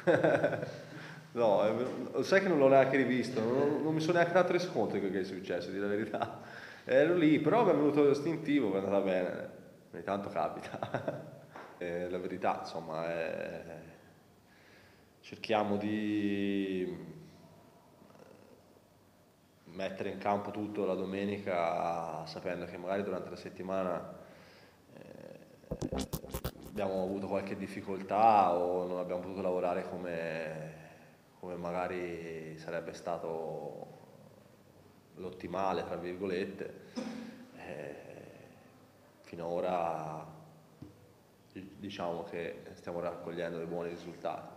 No, sai che non l'ho neanche rivisto, non mi sono neanche dato reso conto di quello che è successo, di la verità. Ero lì, però mi è venuto istintivo, mi è andata bene, ogni tanto capita. La verità, insomma, cerchiamo di mettere in campo tutto la domenica sapendo che magari durante la settimana abbiamo avuto qualche difficoltà o non abbiamo potuto lavorare come magari sarebbe stato l'ottimale, tra virgolette. Finora diciamo che stiamo raccogliendo dei buoni risultati.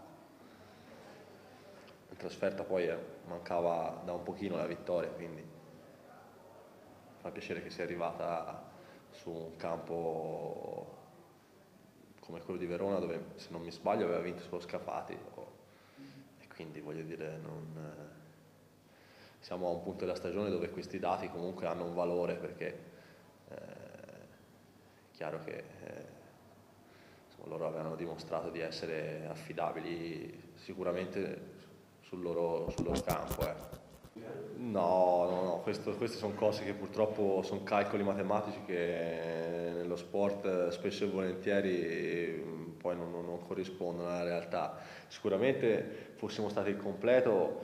In trasferta poi mancava da un pochino la vittoria, quindi fa piacere che sia arrivata su un campo come quello di Verona dove, se non mi sbaglio, aveva vinto solo Scafati e quindi voglio dire siamo a un punto della stagione dove questi dati comunque hanno un valore perché è chiaro che insomma, loro avevano dimostrato di essere affidabili sicuramente sul loro campo. No, no, no, queste sono cose che purtroppo sono calcoli matematici che nello sport spesso e volentieri poi non corrispondono alla realtà. Sicuramente fossimo stati il completo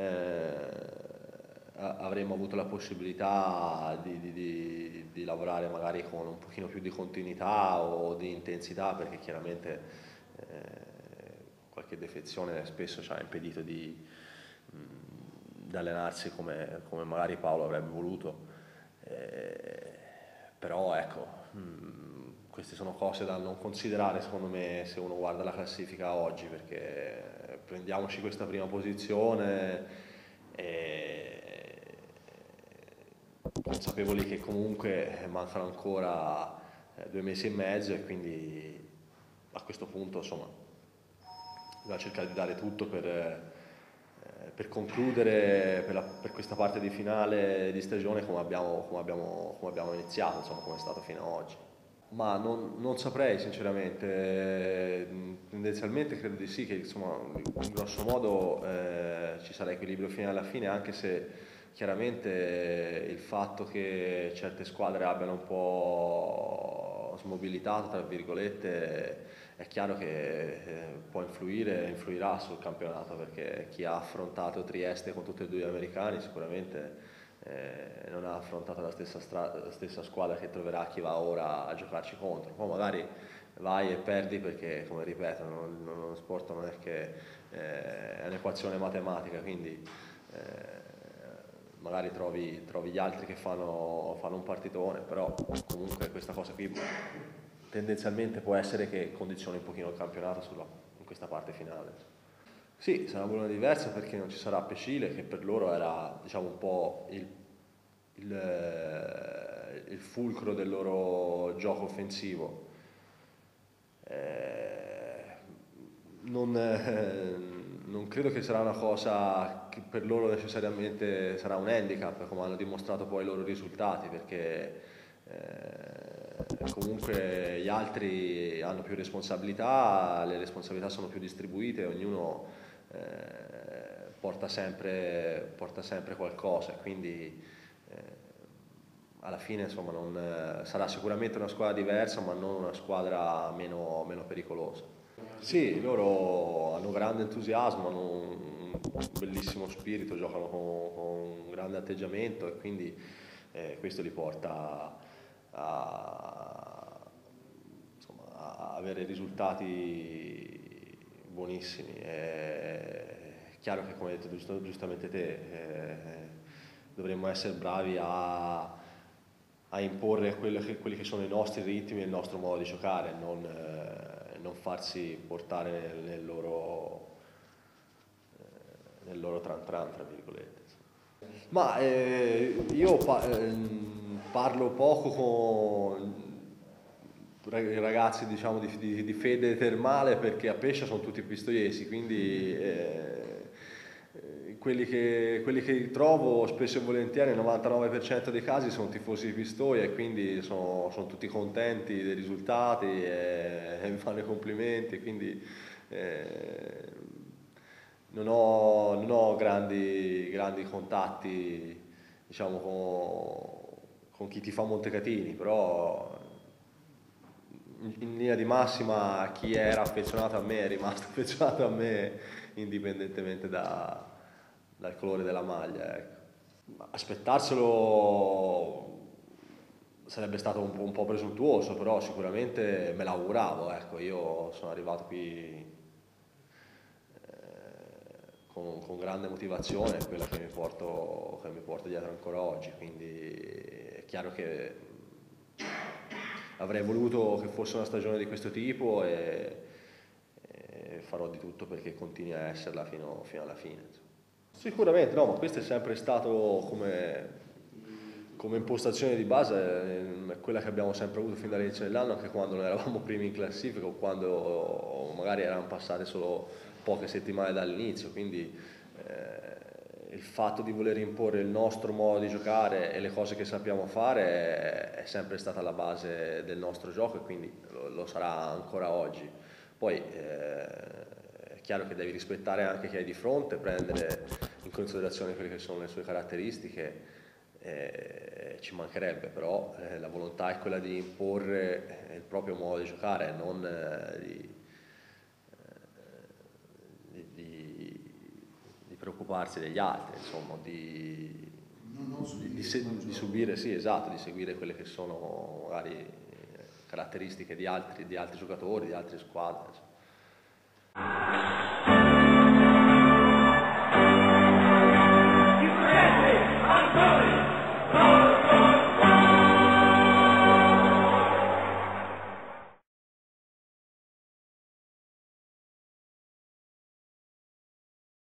avremmo avuto la possibilità di lavorare magari con un pochino più di continuità o di intensità perché chiaramente qualche defezione spesso ci ha impedito di allenarsi come magari Paolo avrebbe voluto. Però ecco, queste sono cose da non considerare secondo me se uno guarda la classifica oggi perché prendiamoci questa prima posizione e consapevoli che comunque mancano ancora 2 mesi e mezzo e quindi a questo punto insomma bisogna cercare di dare tutto per concludere per questa parte di finale di stagione come abbiamo iniziato, insomma, come è stato fino ad oggi. Ma non saprei sinceramente, tendenzialmente credo di sì, che insomma, in grosso modo ci sarà equilibrio fino alla fine, anche se chiaramente il fatto che certe squadre abbiano un po' smobilitato, tra virgolette, è chiaro che può influirà sul campionato, perché chi ha affrontato Trieste con tutti e due gli americani sicuramente non ha affrontato la stessa squadra che troverà chi va ora a giocarci contro. Poi magari vai e perdi perché, come ripeto, lo sport non è che è un'equazione matematica, quindi magari trovi gli altri che fanno un partitone, però comunque questa cosa qui tendenzialmente può essere che condizioni un pochino il campionato in questa parte finale. Sì, sarà una buona diversa perché non ci sarà Pescile, che per loro era diciamo un po' il fulcro del loro gioco offensivo. Eh, non credo che sarà una cosa che per loro necessariamente sarà un handicap, come hanno dimostrato poi i loro risultati, perché comunque gli altri hanno più responsabilità, le responsabilità sono più distribuite, ognuno porta sempre qualcosa, quindi alla fine insomma sarà sicuramente una squadra diversa, ma non una squadra meno pericolosa. Sì, loro hanno grande entusiasmo, hanno un bellissimo spirito, giocano con un grande atteggiamento e quindi questo li porta a, insomma, a avere risultati buonissimi. È chiaro che, come hai detto giustamente te, dovremmo essere bravi a imporre quelli che sono i nostri ritmi e il nostro modo di giocare, non farsi portare nel loro tran tran, tra virgolette. Ma io parlo poco con i ragazzi diciamo di fede termale perché a Pescia sono tutti pistoiesi, quindi quelli che trovo spesso e volentieri nel 99% dei casi sono tifosi di Pistoia e quindi sono tutti contenti dei risultati e mi fanno i complimenti, quindi eh, non ho grandi contatti, diciamo, con chi ti fa Montecatini, però in linea di massima chi era affezionato a me è rimasto affezionato a me indipendentemente dal colore della maglia, ecco. Aspettarselo sarebbe stato un po' presuntuoso, però sicuramente me l'auguravo, ecco. Io sono arrivato qui con grande motivazione, quella che mi porto dietro ancora oggi, quindi è chiaro che avrei voluto che fosse una stagione di questo tipo e farò di tutto perché continui a esserla fino alla fine, insomma. Sicuramente no, ma questo è sempre stato come impostazione di base, è quella che abbiamo sempre avuto fin dall'inizio dell'anno, anche quando non eravamo primi in classifica o quando magari erano passate solo poche settimane dall'inizio, quindi il fatto di voler imporre il nostro modo di giocare e le cose che sappiamo fare è sempre stata la base del nostro gioco e quindi lo sarà ancora oggi. Poi è chiaro che devi rispettare anche chi hai di fronte, prendere in considerazione quelle che sono le sue caratteristiche, ci mancherebbe, però la volontà è quella di imporre il proprio modo di giocare, non di preoccuparsi degli altri, insomma, di subire, sì, esatto, di seguire quelle che sono magari caratteristiche di altri giocatori, di altre squadre, insomma.